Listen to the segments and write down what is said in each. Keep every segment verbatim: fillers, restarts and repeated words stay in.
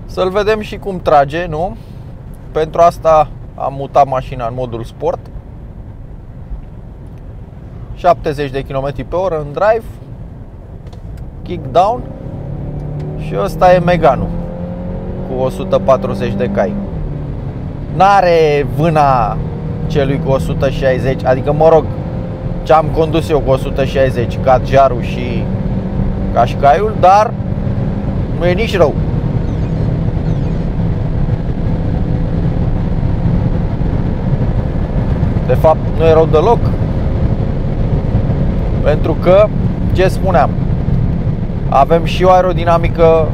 Să-l vedem și cum trage, nu? Pentru asta am mutat mașina în modul sport. șaptezeci de kilometri pe oră în drive, kick down. Și ăsta e Meganul cu o sută patruzeci de cai. N-are vâna celui cu o sută șaizeci, adică mă rog, ce am condus eu cu o sută șaizeci, Kadjarul și Qashqaiul, dar nu e nici rău. De fapt, nu e rău deloc. Pentru că, ce spuneam, avem și o aerodinamică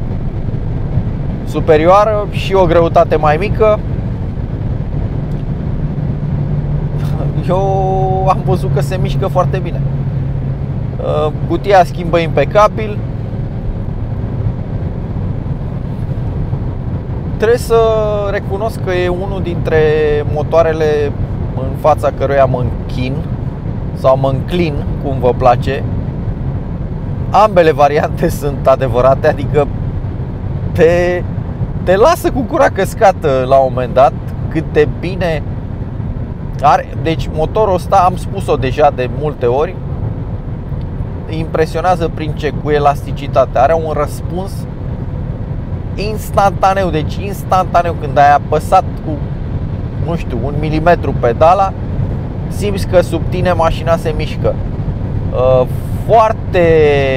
superioară și o greutate mai mică. Eu am văzut că se mișcă foarte bine. Cutia schimbă impecabil. Trebuie să recunosc că e unul dintre motoarele în fața căruia mă închin sau mă înclin, cum vă place. Ambele variante sunt adevărate, adică te, te lasă cu gura căscată la un moment dat cât de bine are. Deci motorul ăsta, am spus-o deja de multe ori, impresionează prin ce? Cu elasticitate. Are un răspuns instantaneu, deci instantaneu. Când ai apăsat cu, nu știu, un milimetru pedala, simți că sub tine mașina se mișcă. Foarte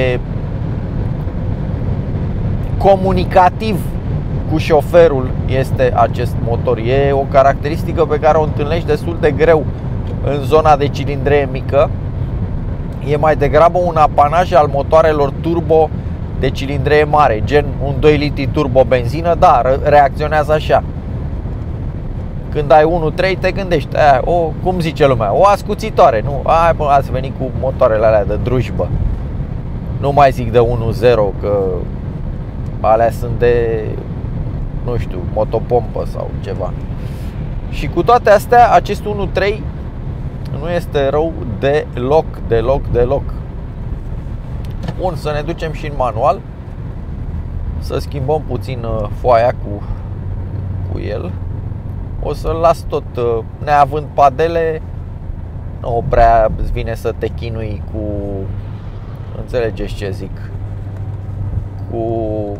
comunicativ cu șoferul este acest motor. E o caracteristică pe care o întâlnești destul de greu în zona de cilindree mică. E mai degrabă un apanaj al motoarelor turbo de cilindree mare, gen un doi litri turbo benzină, da, reacționează așa. Când ai unu virgulă trei te gândești, aia, o, cum zice lumea, o ascuțitoare, nu? Ai, bă, ați venit cu motoarele alea de drujbă. Nu mai zic de unu virgulă zero, că alea sunt de, nu știu, motopompă sau ceva. Și cu toate astea, acest unu virgulă trei nu este rău deloc, deloc, deloc. Bun, să ne ducem și în manual, să schimbăm puțin foaia cu, cu el. O să-l las tot, neavând padele, nu prea îți vine să te chinui cu, înțelegeți ce zic, cu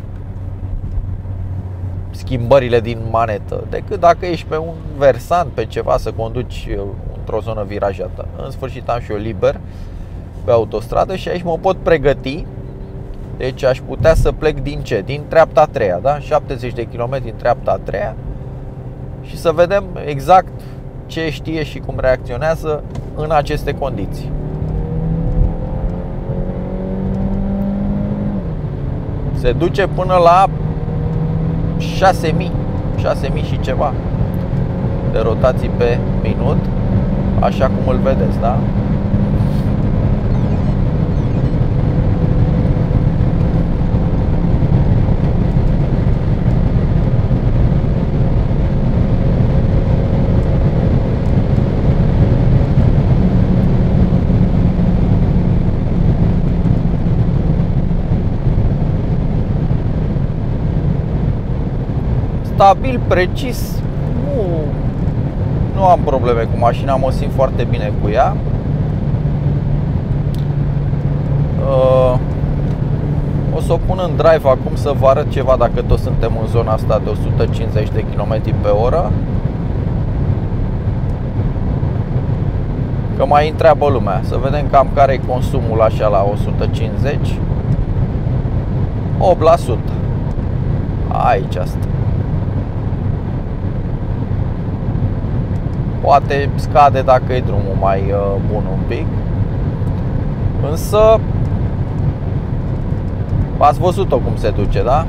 schimbările din manetă, decât dacă ești pe un versant, pe ceva, să conduci într-o zonă virajată. În sfârșit am și eu liber pe autostradă și aici mă pot pregăti. Deci aș putea să plec din ce? Din treapta a treia, da? șaptezeci de kilometri în treapta a treia. Și să vedem exact ce știe și cum reacționează în aceste condiții. Se duce până la șase mii, șase mii și ceva de rotații pe minut, așa cum îl vedeți, da? Stabil, precis, nu, nu am probleme cu mașina, mă simt foarte bine cu ea. O să o pun în drive acum să vă arăt ceva, dacă tot suntem în zona asta de o sută cincizeci de kilometri pe oră. Că mai întreabă lumea, să vedem cam care e consumul așa la o sută cincizeci. opt la sută. Aici asta. Poate scade dacă e drumul mai uh, bun un pic. Însă ați văzut-o cum se duce, da?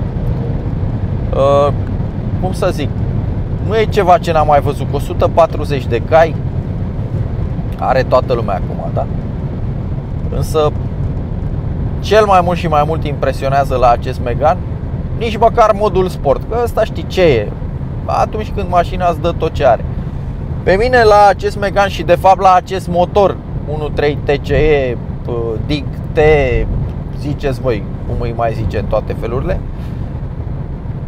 Uh, cum să zic, nu e ceva ce n-am mai văzut. Cu o sută patruzeci de cai are toată lumea acum, da? Însă cel mai mult și mai mult impresionează la acest Megane nici măcar modul sport, că ăsta știi ce e, atunci când mașina îți dă tot ce are. Pe mine la acest Megane și de fapt la acest motor unu virgulă trei T C E, D I C T, ziceți voi cum îi mai zice în toate felurile,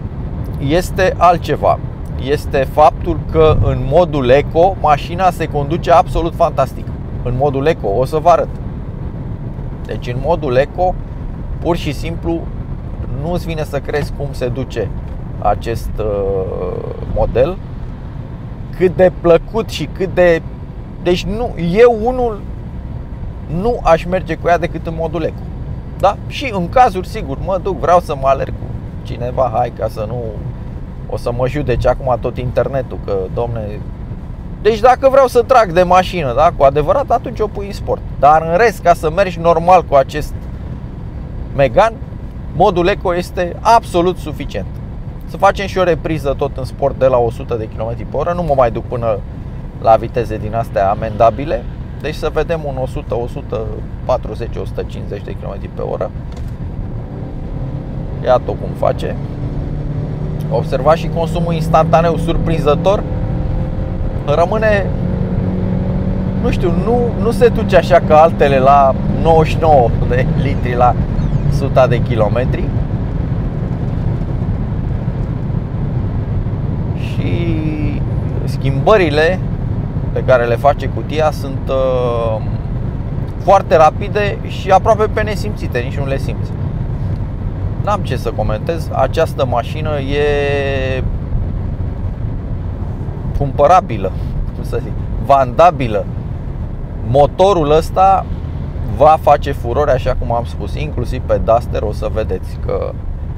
este altceva. Este faptul că în modul eco mașina se conduce absolut fantastic. În modul eco, o să vă arăt. Deci în modul eco, pur și simplu, nu-ți vine să crezi cum se duce acest uh, model. Cât de plăcut și cât de... Deci nu, eu unul nu aș merge cu ea decât în modul eco. Da? Și în cazuri, sigur, mă duc, vreau să mă alerg cu cineva, hai, ca să nu... O să mă judece acum tot internetul, că, domne... Deci dacă vreau să trag de mașină, da, cu adevărat, atunci o pui în sport. Dar în rest, ca să mergi normal cu acest Megane, modul eco este absolut suficient. Să facem și o repriză tot în sport de la o sută de kilometri pe oră. Nu mă mai duc până la viteze din astea amendabile. Deci să vedem un o sută, o sută patruzeci, o sută cincizeci de kilometri pe oră. Iată cum face. Observați și consumul instantaneu surprinzător. Rămâne, nu știu, nu, nu se duce așa ca altele la nouăzeci și nouă de litri la o sută de kilometri. Și schimbările pe care le face cutia sunt uh, foarte rapide și aproape pe nesimțite, nici nu le simți. N-am ce să comentez. Această mașină e cumpărabilă, cum să zic, vandabilă. Motorul ăsta va face furore, așa cum am spus, inclusiv pe Duster. O să vedeți că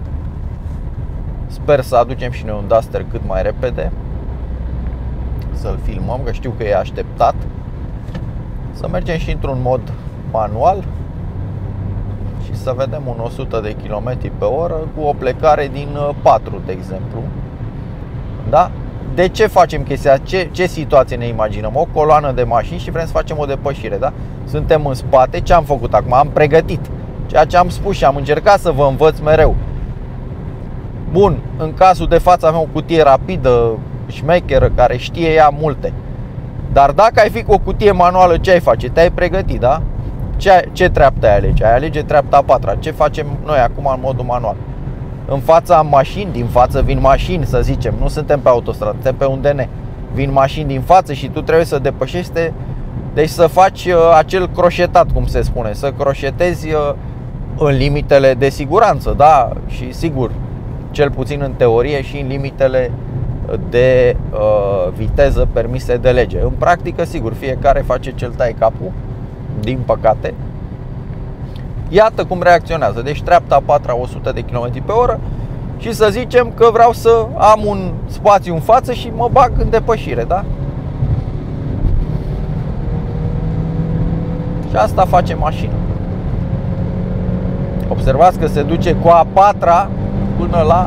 sper să aducem și noi un Duster cât mai repede, să-l filmăm, că știu că e așteptat. Să mergem și într-un mod manual și să vedem un o sută de kilometri pe oră cu o plecare din patru, de exemplu. Da? De ce facem chestia? Ce, ce situație ne imaginăm? O coloană de mașini și vrem să facem o depășire, da? Suntem în spate. Ce am făcut acum? Am pregătit ceea ce am spus și am încercat să vă învăț mereu. Bun, în cazul de față avem o cutie rapidă, șmecheră, care știe ea multe. Dar dacă ai fi cu o cutie manuală, ce ai face? Te-ai pregătit, da? Ce, ce treaptă ai alege? Ai alege treapta a patra. Ce facem noi acum în modul manual? În fața am mașini, din față vin mașini, să zicem. Nu suntem pe autostradă, suntem pe un D N. Vin mașini din față și tu trebuie să depășești. Deci să faci uh, acel croșetat, cum se spune. Să croșetezi uh, în limitele de siguranță, da? Și sigur, cel puțin în teorie, și în limitele de uh, viteză permise de lege. În practică, sigur, fiecare face ce-l taie capul, din păcate. Iată cum reacționează. Deci treapta a patra, o sută de kilometri pe oră. Și să zicem că vreau să am un spațiu în față și mă bag în depășire, da? Și asta face mașina. Observați că se duce cu a patra până la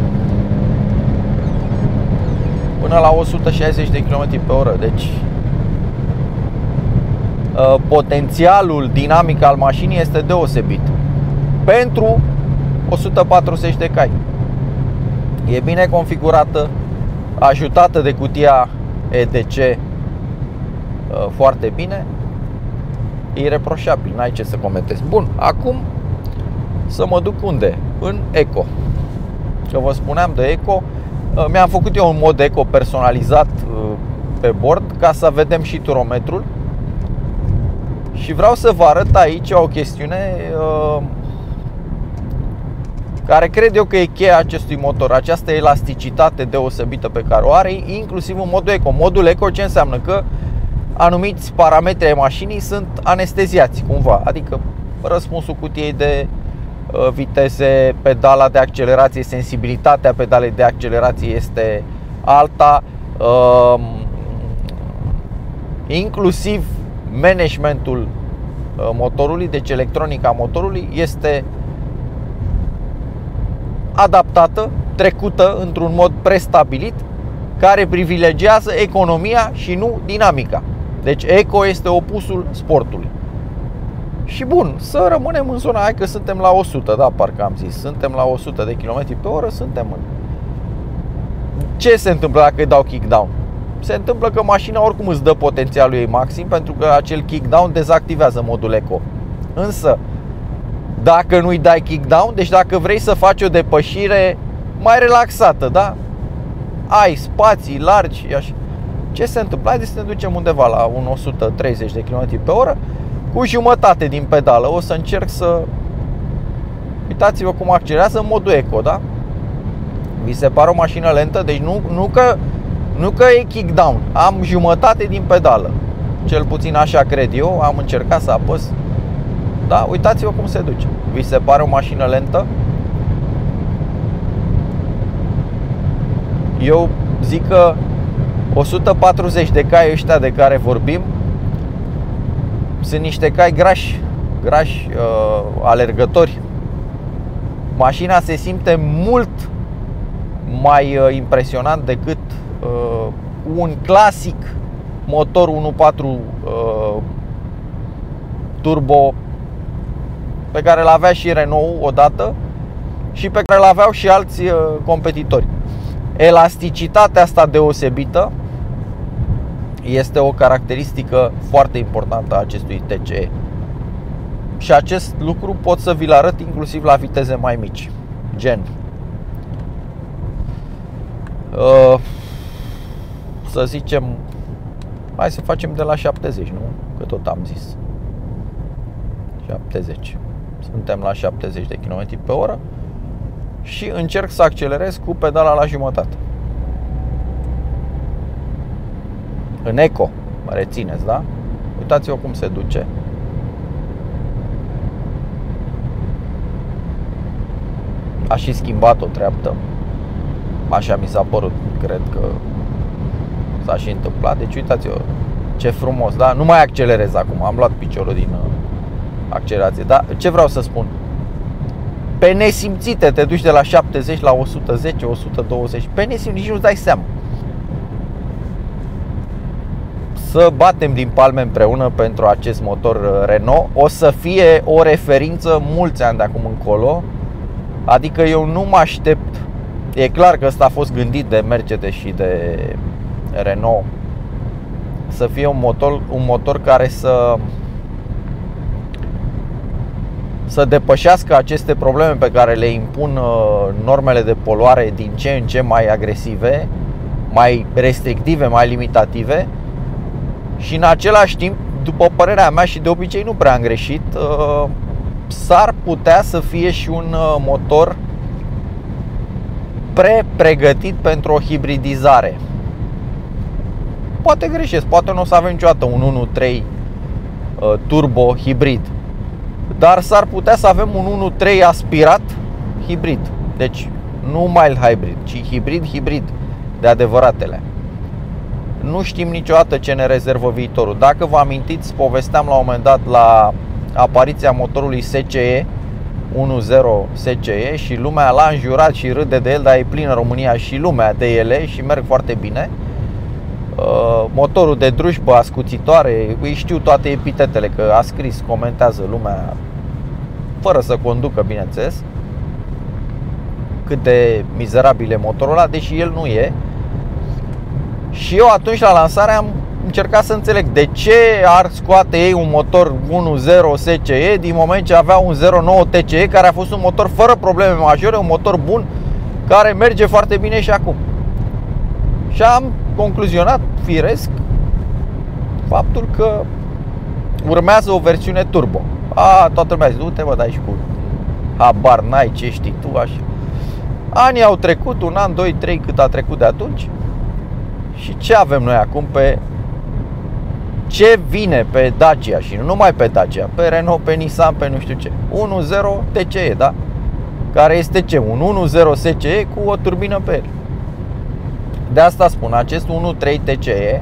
până la o sută șaizeci de kilometri pe oră. Deci potențialul dinamic al mașinii este deosebit pentru o sută patruzeci de cai. E bine configurată, ajutată de cutia E D C foarte bine. E ireproșabil, n-ai ce să comentezi. Bun, acum să mă duc unde? În Eco. Că vă spuneam de Eco. Mi-am făcut eu un mod Eco personalizat pe bord, ca să vedem și turometrul. Și vreau să vă arăt aici o chestiune uh, care cred eu că e cheia acestui motor. Această elasticitate deosebită pe care o are, inclusiv în modul Eco. Modul Eco ce înseamnă? Că anumiți parametri ai mașinii sunt anesteziați cumva. Adică răspunsul cutiei de uh, viteze, pedala de accelerație, sensibilitatea pedalei de accelerație este alta, uh, inclusiv managementul motorului, deci electronica motorului este adaptată, trecută într-un mod prestabilit, care privilegiază economia și nu dinamica. Deci Eco este opusul sportului. Și bun, să rămânem în zona, hai că suntem la o sută, da, parcă am zis, suntem la o sută de kilometri pe oră, suntem în... Ce se întâmplă dacă îi dau kickdown? Se întâmplă că mașina oricum îți dă potențialul ei maxim, pentru că acel kickdown dezactivează modul Eco. Însă, dacă nu-i dai kickdown, deci dacă vrei să faci o depășire mai relaxată, da? Ai spații largi, așa. Ce se întâmplă? Haideți să ne ducem undeva la un o sută treizeci de kilometri pe oră cu jumătate din pedală. O să încerc să... Uitați-vă cum accelerează în modul eco, da? Vi se pare o mașină lentă? Deci nu, nu, că, nu că e kick down. Am jumătate din pedală. Cel puțin așa cred eu. Am încercat să apăs. Da? Uitați-vă cum se duce. Vi se pare o mașină lentă? Eu zic că o sută patruzeci de cai ăștia de care vorbim sunt niște cai grași, grași, uh, alergători. Mașina se simte mult mai uh, impresionant decât uh, un clasic motor unu virgulă patru uh, turbo pe care l-avea și Renault odată și pe care l-aveau și alți uh, competitori. Elasticitatea asta deosebită este o caracteristică foarte importantă a acestui T C E. Și acest lucru pot să vi-l arăt inclusiv la viteze mai mici. Gen uh, să zicem, hai să facem de la șaptezeci, nu? Că tot am zis șaptezeci. Suntem la șaptezeci de kilometri pe oră și încerc să accelerez cu pedala la jumătate. În eco, mă rețineți, da? Uitați-vă cum se duce. A și schimbat o treaptă. Așa mi s-a părut, cred că s-a și întâmplat. Deci uitați-vă ce frumos, da? Nu mai accelerez acum, am luat piciorul din accelerație. Dar ce vreau să spun? Pe nesimțite te duci de la șaptezeci la o sută zece, o sută douăzeci. Pe nesimțite, nici nu-ți dai seama. Să batem din palme împreună pentru acest motor Renault. O să fie o referință mulți ani de acum încolo. Adică eu nu mă aștept. E clar că ăsta a fost gândit de Mercedes și de Renault să fie un motor, un motor care să Să depășească aceste probleme pe care le impun normele de poluare din ce în ce mai agresive, mai restrictive, mai limitative. Și în același timp, după părerea mea și de obicei nu prea am greșit, s-ar putea să fie și un motor pre-pregătit pentru o hibridizare. Poate greșesc, poate nu o să avem niciodată un unu virgulă trei turbo hibrid, dar s-ar putea să avem un unu virgulă trei aspirat hibrid. Deci nu mild hybrid, ci hibrid-hibrid de adevăratele. Nu știm niciodată ce ne rezervă viitorul. Dacă vă amintiți, povesteam la un moment dat la apariția motorului S C E unu punct zero S C E și lumea l-a înjurat și râde de el, dar e plină România și lumea de ele și merg foarte bine. Motorul de drujbă ascuțitoare, îi știu toate epitetele, că a scris, comentează lumea fără să conducă, bineînțeles, cât de mizerabil e motorul ăla, deși el nu e. Și eu atunci la lansare am încercat să înțeleg de ce ar scoate ei un motor unu punct zero S C E din moment ce avea un zero nouă T C E, care a fost un motor fără probleme majore, un motor bun, care merge foarte bine și acum. Și am concluzionat, firesc, faptul că urmează o versiune turbo. A, toată lumea zice, du-te, mă, dai și cu habar n-ai, ce știi tu, așa. Anii au trecut, un an, doi, trei, cât a trecut de atunci. Și ce avem noi acum pe... Ce vine pe Dacia și nu numai pe Dacia, pe Renault, pe Nissan, pe nu știu ce. unu punct zero T C E, da? Care este ce? Un unu punct zero S C E cu o turbină pe el. De asta spun, acest unu punct trei T C E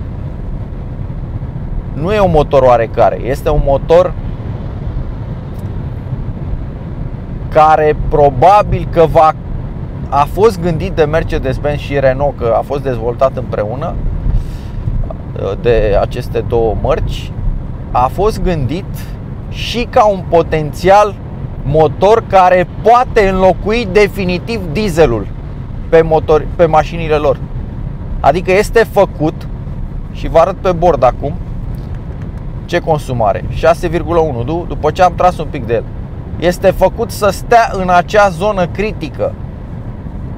nu e un motor oarecare, este un motor care probabil că va, a fost gândit de Mercedes-Benz și Renault, că a fost dezvoltat împreună de aceste două mărci. A fost gândit și ca un potențial motor care poate înlocui definitiv dieselul pe, motor, pe mașinile lor. Adică este făcut, și vă arăt pe bord acum ce consumare, șase virgulă unu, după ce am tras un pic de el. Este făcut să stea în acea zonă critică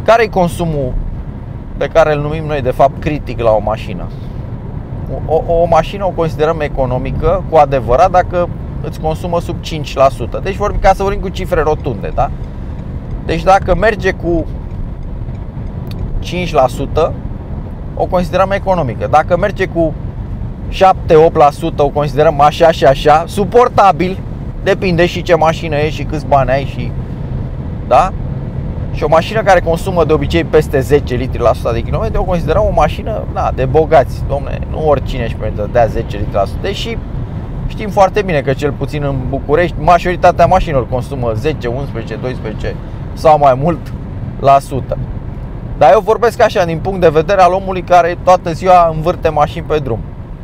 Care e consumul pe care îl numim noi de fapt critic la o mașină? O, o, o mașină o considerăm economică cu adevărat dacă îți consumă sub cinci la sută. Deci vorbim, ca să vorbim cu cifre rotunde, da? Deci dacă merge cu cinci la sută, o considerăm economică. Dacă merge cu șapte la opt la sută, o considerăm așa și așa, suportabil. Depinde și ce mașină e și câți bani ai și, da? Și o mașină care consumă de obicei peste zece litri la sută de kilometri, o considerăm o mașină, na, de bogați. Dom'le, nu oricine își permite să dea zece litri la sută. Deși știm foarte bine că cel puțin în București majoritatea mașinilor consumă zece, unsprezece, doisprezece sau mai mult la sută. Dar eu vorbesc așa din punct de vedere al omului care toată ziua învârte mașini pe drum.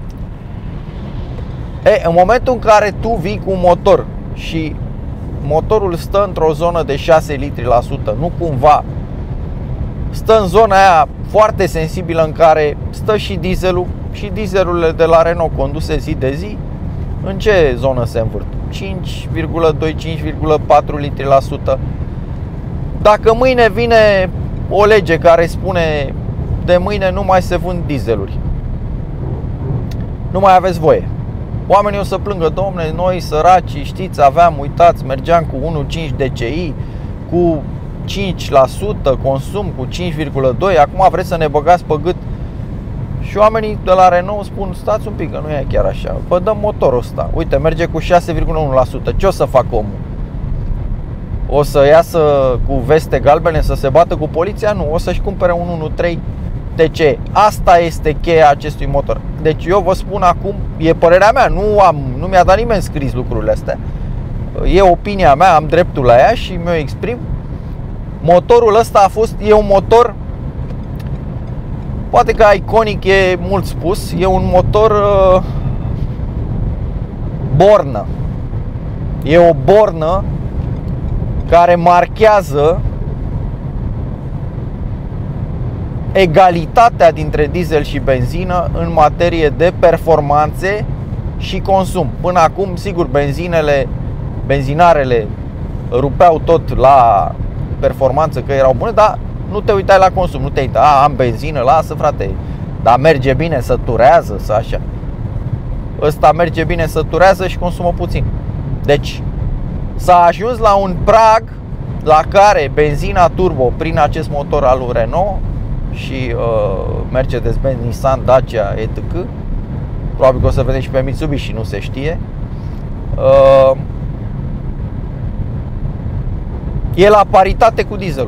E, în momentul în care tu vii cu un motor și motorul stă într-o zonă de șase litri la sută, nu cumva stă în zona aia foarte sensibilă în care stă și dieselul, și dieselurile de la Renault conduse zi de zi, în ce zonă se învârt? cinci virgulă doi, cinci virgulă patru litri la sută. Dacă mâine vine o lege care spune de mâine nu mai se vând dieseluri, nu mai aveți voie, oamenii o să plângă, domne, noi săraci, știți, aveam, uitați, mergeam cu unu virgulă cinci D C I, cu cinci la sută consum, cu cinci virgulă doi, acum vreți să ne băgați pe gât. Și oamenii de la Renault spun, stați un pic, că nu e chiar așa, vă dăm motorul ăsta, uite, merge cu șase virgulă unu la sută, ce o să facă omul? O să iasă cu veste galbene să se bată cu poliția? Nu, o să-și cumpere un unu virgulă trei T C. Asta este cheia acestui motor. Deci eu vă spun acum, e părerea mea, nu, am, nu mi-a dat nimeni scris lucrurile astea. E opinia mea, am dreptul la ea și mi-o exprim. Motorul ăsta a fost, e un motor, poate că iconic e mult spus, e un motor uh, bornă. E o bornă care marchează egalitatea dintre diesel și benzină în materie de performanțe și consum. Până acum, sigur, benzinele, benzinarele rupeau tot la performanță că erau bune, dar nu te uitai la consum, nu te uitai, a, am benzină, lasă frate, dar merge bine, săturează, să așa. Ăsta merge bine, săturează și consumă puțin. Deci s-a ajuns la un prag la care benzina turbo prin acest motor al lui Renault și uh, Mercedes-Benz, Nissan, Dacia, et cetera. Probabil că o să vedem și pe Mitsubishi, nu se știe. Uh, e la paritate cu dieselul.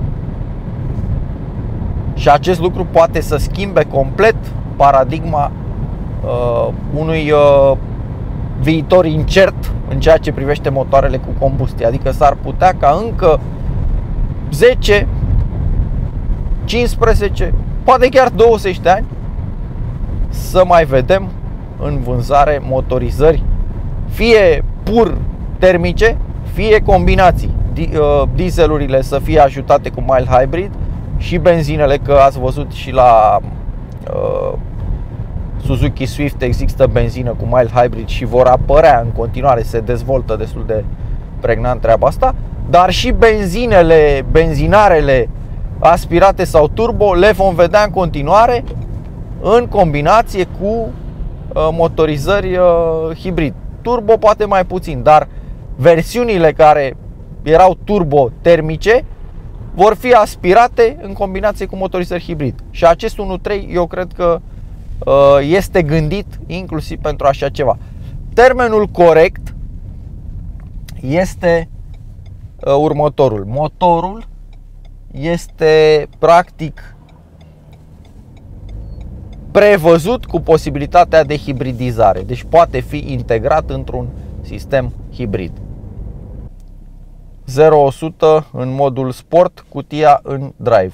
Și acest lucru poate să schimbe complet paradigma uh, unui uh, viitor incert în ceea ce privește motoarele cu combustie. Adică s-ar putea ca încă zece, cincisprezece, poate chiar douăzeci de ani să mai vedem în vânzare motorizări fie pur termice, fie combinații. Dieselurile să fie ajutate cu mild hybrid și benzinele, că ați văzut și la uh, Suzuki Swift există benzină cu mild hybrid și vor apărea în continuare, se dezvoltă destul de pregnant treaba asta, dar și benzinele, benzinarele aspirate sau turbo le vom vedea în continuare în combinație cu uh, motorizări uh, hibrid. Turbo poate mai puțin, dar versiunile care erau turbo termice vor fi aspirate în combinație cu motorizări hibrid. Și acest unu virgulă trei eu cred că este gândit inclusiv pentru așa ceva. Termenul corect este următorul. Motorul este practic prevăzut cu posibilitatea de hibridizare. Deci poate fi integrat într-un sistem hibrid. zero la o sută în modul sport, cutia în drive.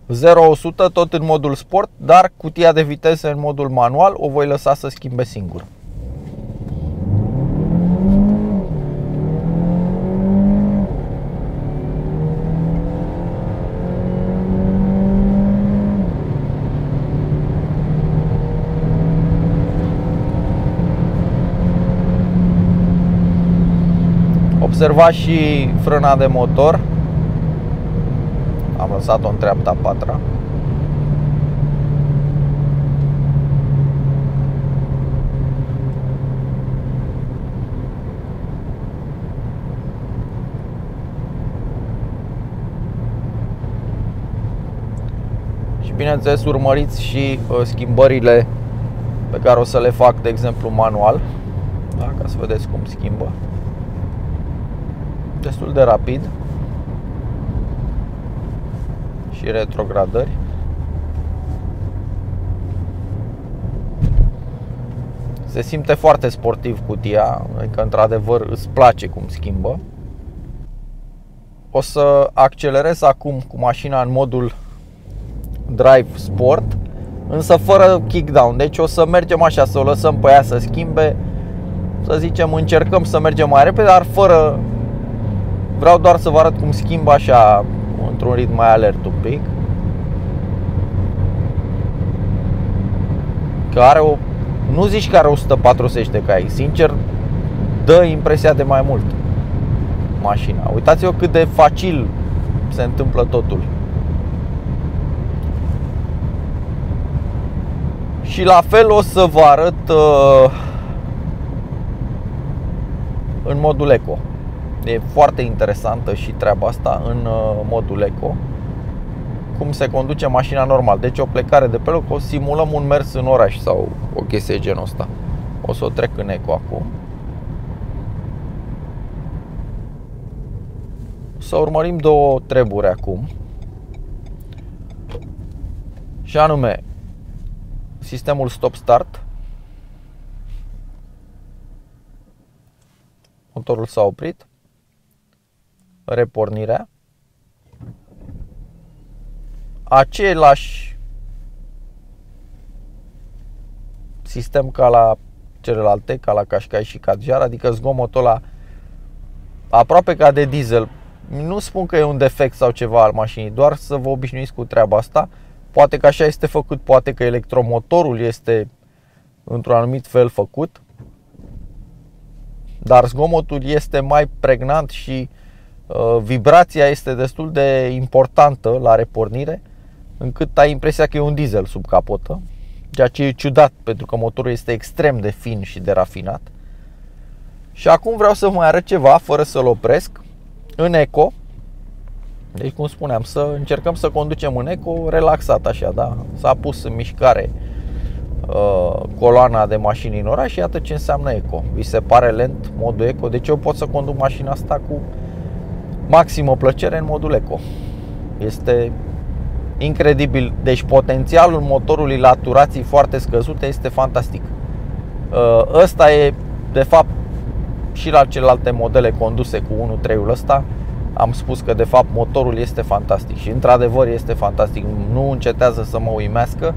zero la o sută tot în modul sport, dar cutia de viteze în modul manual o voi lăsa să schimbe singur. Observați și frâna de motor. Am lăsat-o în treapta a patra. Și bineînțeles urmăriți și uh, schimbările pe care o să le fac, de exemplu, manual, da? Ca să vedeți cum schimbă. Destul de rapid. Și retrogradări. Se simte foarte sportiv cutia, adică într-adevăr îți place cum schimbă. O să accelerez acum cu mașina în modul Drive Sport, însă fără kickdown. Deci o să mergem așa, să o lăsăm pe ea să schimbe. Să zicem, încercăm să mergem mai repede, dar fără. Vreau doar să vă arăt cum schimbă așa, într-un ritm mai alert un pic. Că are o... Nu zici că are o sută patruzeci de cai. Sincer, dă impresia de mai mult mașina. Uitați-vă cât de facil se întâmplă totul. Și la fel o să vă arăt uh, în modul eco. E foarte interesantă și treaba asta în uh, modul eco. Cum se conduce mașina normal. Deci o plecare de pe loc, o simulăm un mers în oraș sau o chestie genul ăsta. O să o trec în eco acum. Să urmărim două treburi acum. Și anume sistemul stop-start. Motorul s-a oprit. Repornirea. Același sistem ca la celelalte, ca la Qashqai și Kadjar, adică zgomotul ăla aproape ca de diesel. Nu spun că e un defect sau ceva al mașinii, doar să vă obișnuiți cu treaba asta. Poate că așa este făcut, poate că electromotorul este într-un anumit fel făcut, dar zgomotul este mai pregnant și uh, vibrația este destul de importantă la repornire, încât ai impresia că e un diesel sub capotă, ceea ce e ciudat pentru că motorul este extrem de fin și de rafinat. Și acum vreau să vă mai arăt ceva fără să-l opresc în eco. Deci, cum spuneam, să încercăm să conducem în eco relaxat așa, da? S-a pus în mișcare uh, coloana de mașini în oraș și iată ce înseamnă eco. Vi se pare lent modul eco? Deci eu pot să conduc mașina asta cu maximă plăcere în modul eco. Este incredibil. Deci potențialul motorului la turații foarte scăzute este fantastic. uh, Ăsta e, de fapt, și la celelalte modele conduse cu unu trei-ul ăsta. Am spus că de fapt motorul este fantastic și într-adevăr este fantastic, nu încetează să mă uimească.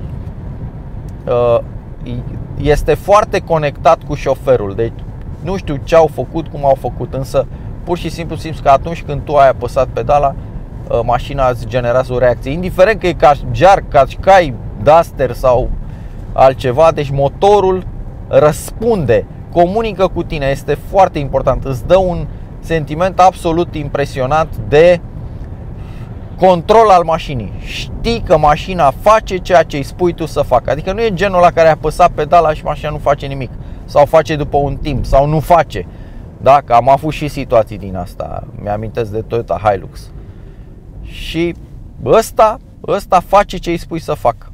Este foarte conectat cu șoferul, deci nu știu ce au făcut, cum au făcut, însă pur și simplu simți că atunci când tu ai apăsat pedala, mașina îți generează o reacție, indiferent că e Kadjar, Qashqai, Duster sau altceva. Deci motorul răspunde, comunică cu tine, este foarte important, îți dă un sentiment absolut impresionant de control al mașinii. Știi că mașina face ceea ce îi spui tu să facă. Adică nu e genul la care ai apăsat pedala și mașina nu face nimic, sau face după un timp, sau nu face. Da, că am avut și situații din asta. Mi-amintesc de Toyota Hilux. Și ăsta, ăsta face ce îi spui să facă.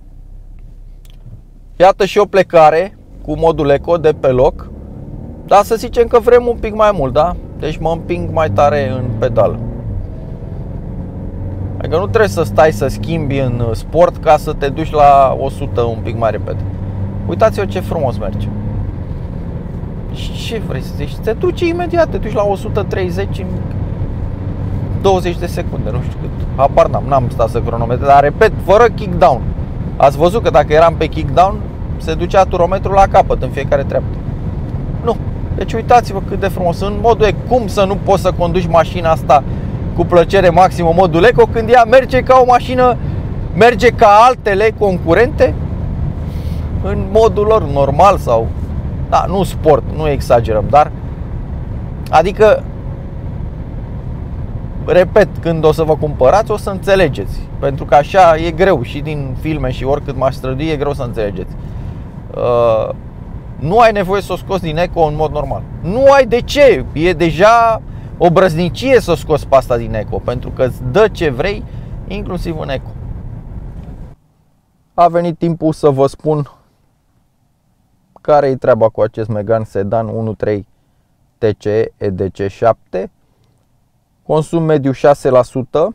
Iată și o plecare cu modul eco de pe loc. Dar să zicem că vrem un pic mai mult, da? Deci mă împing mai tare în pedală. Adică nu trebuie să stai să schimbi în sport ca să te duci la o sută un pic mai repede. Uitați-vă ce frumos merge. Și ce vrei să zici? Te duci imediat, te duci la o sută treizeci în douăzeci de secunde, nu știu cât. Apar n-am, n-am stat să cronometrez, dar repet, fără kickdown. Ați văzut că dacă eram pe kickdown, se ducea turometrul la capăt în fiecare treaptă. Nu. Deci uitați-vă cât de frumos. În modul e, cum să nu poți să conduci mașina asta cu plăcere maximă, modul eco, când ea merge ca o mașină, merge ca altele concurente în modul lor normal sau, da, nu sport, nu exagerăm, dar adică, repet, când o să vă cumpărați, o să înțelegeți. Pentru că așa e greu și din filme și oricât m-aș strădui, e greu să înțelegeți. uh, Nu ai nevoie să o scoți din eco în mod normal. Nu ai de ce, e deja o brăznicie să o scoți pe asta din eco, pentru că îți dă ce vrei, inclusiv în eco. A venit timpul să vă spun care e treaba cu acest Megane Sedan unu punct trei T C E E D C șapte. Consum mediu șase la sută.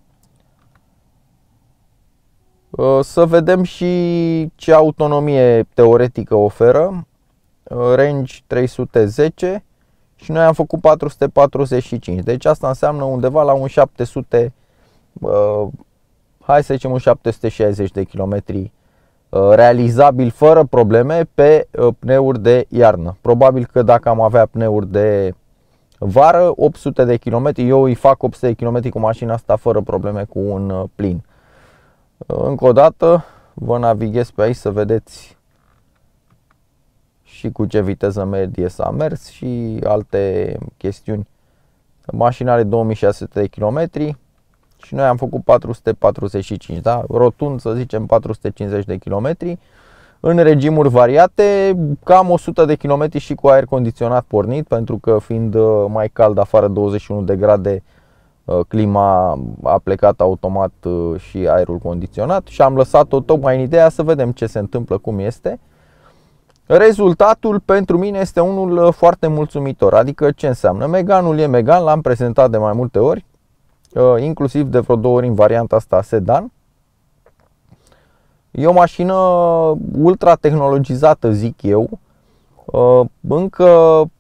Să vedem și ce autonomie teoretică oferă. Range trei sute zece și noi am făcut patru sute patruzeci și cinci. Deci asta înseamnă undeva la un șapte sute, hai să zicem un șapte sute șaizeci de kilometri realizabil fără probleme pe pneuri de iarnă. Probabil că dacă am avea pneuri de vară, opt sute de kilometri, eu îi fac opt sute de kilometri cu mașina asta fără probleme cu un plin. Încă o dată vă navighez pe aici să vedeți și cu ce viteză medie s-a mers și alte chestiuni. Mașina are două mii șase sute de kilometri și noi am făcut patru sute patruzeci și cinci, da? Rotund să zicem patru sute cincizeci de kilometri. În regimuri variate, cam o sută de kilometri și cu aer condiționat pornit, pentru că fiind mai cald afară, douăzeci și unu de grade, clima a plecat automat și aerul condiționat și am lăsat-o tocmai în ideea să vedem ce se întâmplă, cum este. Rezultatul pentru mine este unul foarte mulțumitor. Adică ce înseamnă? Meganul e Megane, l-am prezentat de mai multe ori, inclusiv de vreo două ori în varianta asta sedan. E o mașină ultra tehnologizată, zic eu. Încă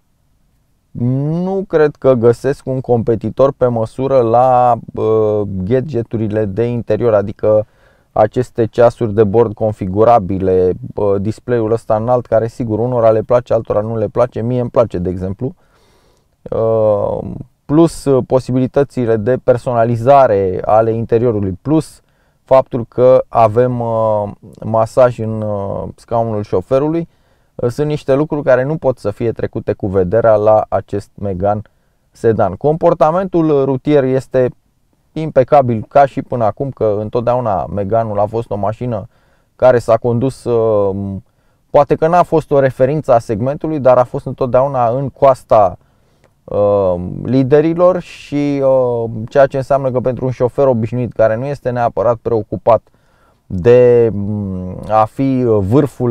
nu cred că găsesc un competitor pe măsură la gadgeturile de interior, adică aceste ceasuri de bord configurabile, display-ul ăsta înalt, care sigur unora le place, altora nu le place, mie îmi place de exemplu, plus posibilitățile de personalizare ale interiorului, plus faptul că avem masaj în scaunul șoferului. Sunt niște lucruri care nu pot să fie trecute cu vederea la acest Megane sedan. Comportamentul rutier este impecabil ca și până acum, că întotdeauna Meganeul a fost o mașină care s-a condus, poate că n-a fost o referință a segmentului, dar a fost întotdeauna în coasta liderilor și ceea ce înseamnă că pentru un șofer obișnuit care nu este neapărat preocupat de a fi vârful,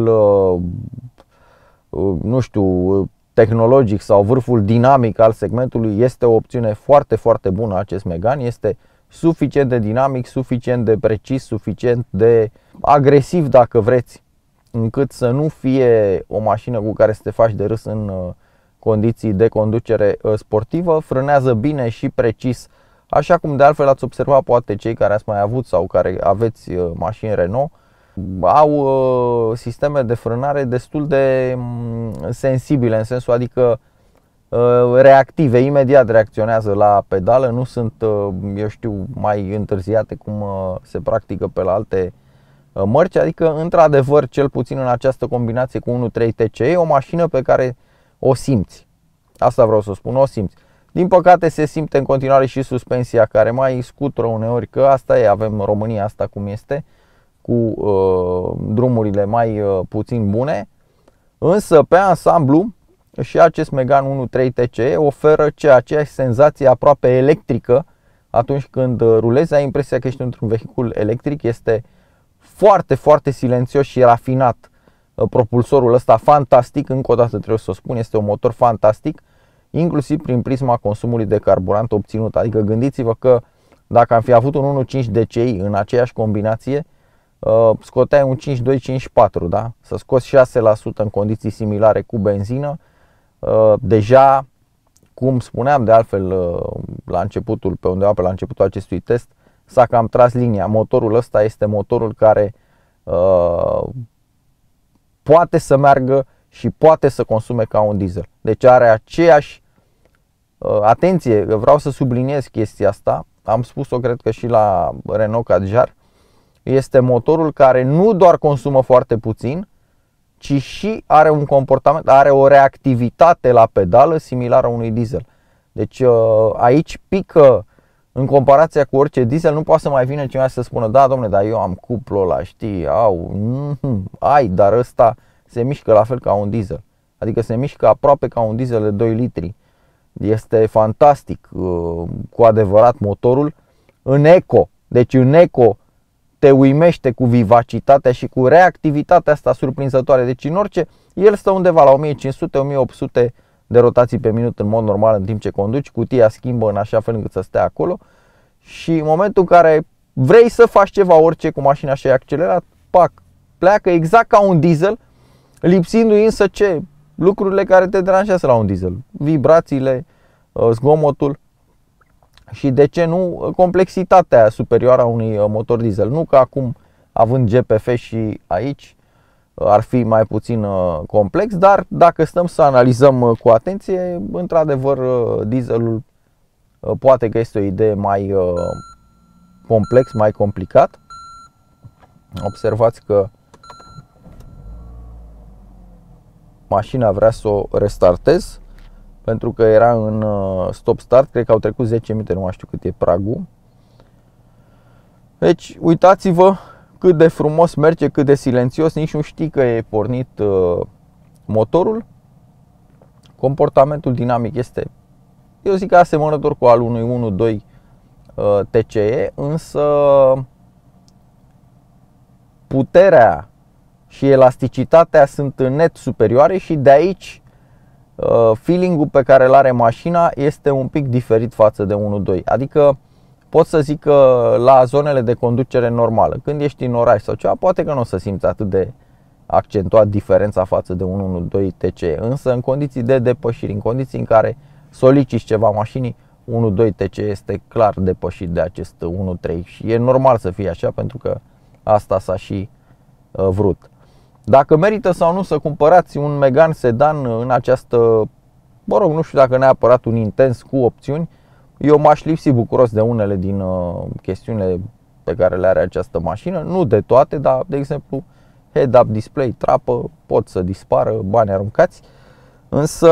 nu știu, tehnologic sau vârful dinamic al segmentului, este o opțiune foarte, foarte bună acest Megane. Este suficient de dinamic, suficient de precis, suficient de agresiv dacă vreți, încât să nu fie o mașină cu care să te faci de râs în condiții de conducere sportivă. Frânează bine și precis, așa cum de altfel ați observat poate cei care ați mai avut sau care aveți mașini Renault. Au sisteme de frânare destul de sensibile, în sensul adică reactive, imediat reacționează la pedală, nu sunt, eu știu, mai întârziate cum se practică pe la alte mărci. Adică într-adevăr, cel puțin în această combinație cu unu punct trei T C E, o mașină pe care o simți. Asta vreau să spun, o simți. Din păcate se simte în continuare și suspensia, care mai scutură uneori, că asta e, avem România asta cum este, cu uh, drumurile mai uh, puțin bune. Însă pe ansamblu și acest Megane unu punct trei T C E oferă aceeași senzație aproape electrică atunci când rulezi. Ai impresia că ești într-un vehicul electric. Este foarte, foarte silențios și rafinat. Propulsorul ăsta fantastic, încă o dată trebuie să o spun, este un motor fantastic, inclusiv prin prisma consumului de carburant obținut. Adică gândiți-vă că dacă am fi avut un unu virgulă cinci D C I în aceeași combinație, scoteai un cinci doi cinci patru, da? Să scoți șase la sută în condiții similare cu benzină, deja cum spuneam de altfel la începutul, pe undeva pe la începutul acestui test, s-a cam tras linia. Motorul ăsta este motorul care uh, poate să meargă și poate să consume ca un diesel. Deci are aceeași uh, atenție, vreau să subliniez chestia asta. Am spus-o cred că și la Renault Kadjar. Este motorul care nu doar consumă foarte puțin, ci și are un comportament, are o reactivitate la pedală similară unui diesel. Deci aici pică, în comparația cu orice diesel, nu poate să mai vină cineva să spună: da, domne, dar eu am cuplul ăla, știi, au, mm, ai, dar ăsta se mișcă la fel ca un diesel. Adică se mișcă aproape ca un diesel de doi litri. Este fantastic, cu adevărat, motorul în eco. Deci în eco te uimește cu vivacitatea și cu reactivitatea asta surprinzătoare. Deci în orice, el stă undeva la o mie cinci sute - o mie opt sute de rotații pe minut în mod normal în timp ce conduci. Cutia schimbă în așa fel încât să stea acolo. Și în momentul în care vrei să faci ceva, orice, cu mașina și ai accelerat, pac, pleacă exact ca un diesel, lipsindu-i însă ce? Lucrurile care te deranjează la un diesel. Vibrațiile, zgomotul și, de ce nu, complexitatea superioară a unui motor diesel. Nu că acum, având G P F și aici, ar fi mai puțin complex, dar dacă stăm să analizăm cu atenție, într-adevăr, dieselul poate că este o idee mai complex, mai complicat. Observați că mașina vrea să o restartez pentru că era în stop-start, cred că au trecut zece minute, nu mai știu cât e pragul. Deci, uitați-vă cât de frumos merge, cât de silențios, nici nu știi că e pornit motorul. Comportamentul dinamic este, eu zic că asemănător cu al unui unu doi T C E, însă puterea și elasticitatea sunt net superioare și de aici feeling-ul pe care îl are mașina este un pic diferit față de unu doi. Adică pot să zic că la zonele de conducere normală, când ești în oraș sau ceva, poate că nu o să simți atât de accentuat diferența față de un unu doi T C E. Însă în condiții de depășiri, în condiții în care soliciți ceva mașinii, unu doi T C E este clar depășit de acest unu trei și e normal să fie așa, pentru că asta s-a și vrut. Dacă merită sau nu să cumpărați un Megane sedan în această, mă rog, nu știu dacă neapărat un intens cu opțiuni, eu m-aș lipsi bucuros de unele din chestiunile pe care le are această mașină, nu de toate, dar de exemplu head-up display, trapă, pot să dispară, bani aruncați, însă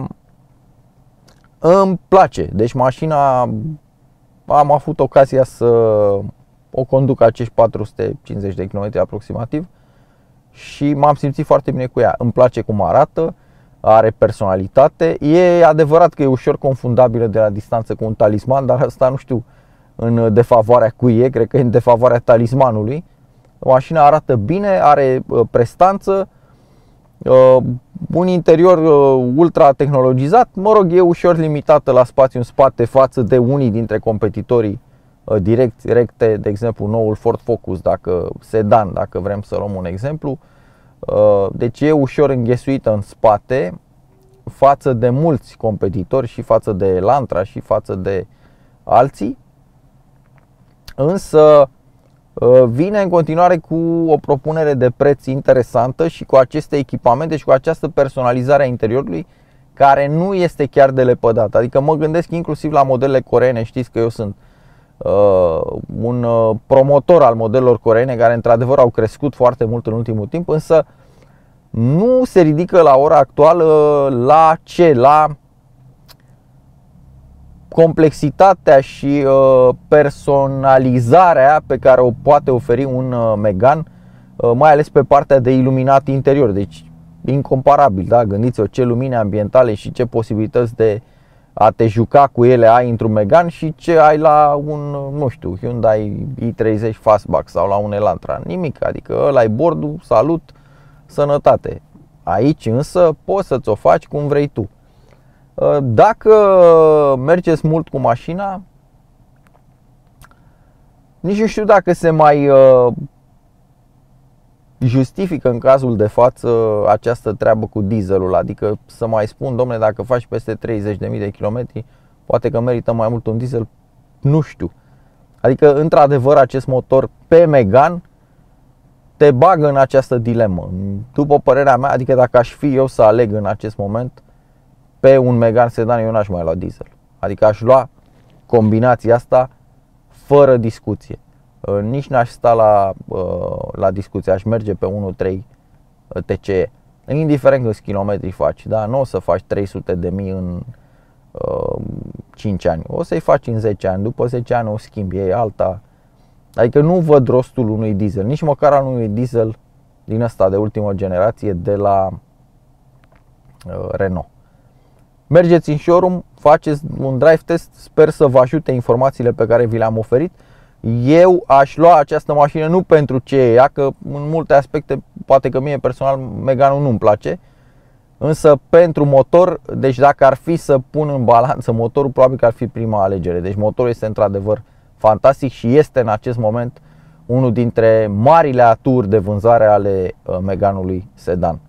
îmi place. Deci mașina, am avut ocazia să o conduc acești patru sute cincizeci de kilometri aproximativ și m-am simțit foarte bine cu ea. Îmi place cum arată, are personalitate. E adevărat că e ușor confundabilă de la distanță cu un Talisman, dar asta nu știu în defavoarea cui e, cred că e în defavoarea Talismanului. Mașina arată bine, are prestanță, un interior ultra tehnologizat, mă rog, e ușor limitată la spațiu în spate față de unii dintre competitorii direct recte, de exemplu noul Ford Focus, dacă sedan, dacă vrem să luăm un exemplu. Deci e ușor înghesuită în spate față de mulți competitori și față de Elantra și față de alții. Însă vine în continuare cu o propunere de preț interesantă și cu aceste echipamente și cu această personalizare a interiorului care nu este chiar de lepădat. Adică mă gândesc inclusiv la modelele coreene. Știți că eu sunt uh, un promotor al modelelor coreene care într-adevăr au crescut foarte mult în ultimul timp, însă nu se ridică la ora actuală la ce? La complexitatea și personalizarea pe care o poate oferi un Megane, mai ales pe partea de iluminat interior. Deci incomparabil, da? Gândiți-vă ce lumine ambientale și ce posibilități de a te juca cu ele ai într-un Megane și ce ai la un, nu știu, Hyundai i treizeci Fastback sau la un Elantra. Nimic, adică ăla e bordul, salut, sănătate. Aici însă poți să-ți o faci cum vrei tu. Dacă mergeți mult cu mașina, nici nu știu dacă se mai justifică în cazul de față această treabă cu dieselul. Adică să mai spun, domnule, dacă faci peste treizeci de mii de kilometri, poate că merită mai mult un diesel, nu știu. Adică, într-adevăr, acest motor pe Megane te bagă în această dilemă. După părerea mea, adică dacă aș fi eu să aleg în acest moment pe un Megane sedan, eu n-aș mai lua diesel. Adică aș lua combinația asta fără discuție. Nici n-aș sta la, la discuție, aș merge pe unu virgulă trei T C E. Indiferent câți kilometri faci, da? Nu o să faci trei sute de mii în uh, cinci ani, o să-i faci în zece ani, după zece ani o schimbi, e alta. Adică nu văd rostul unui diesel, nici măcar al unui diesel din ăsta de ultimă generație de la uh, Renault. Mergeți în showroom, faceți un drive test, sper să vă ajute informațiile pe care vi le-am oferit. Eu aș lua această mașină nu pentru ce e ea, că în multe aspecte poate că mie personal Megane-ul nu-mi place, însă pentru motor, deci dacă ar fi să pun în balanță motorul, probabil că ar fi prima alegere. Deci motorul este într-adevăr fantastic și este în acest moment unul dintre marile aturi de vânzare ale Megane-ului sedan.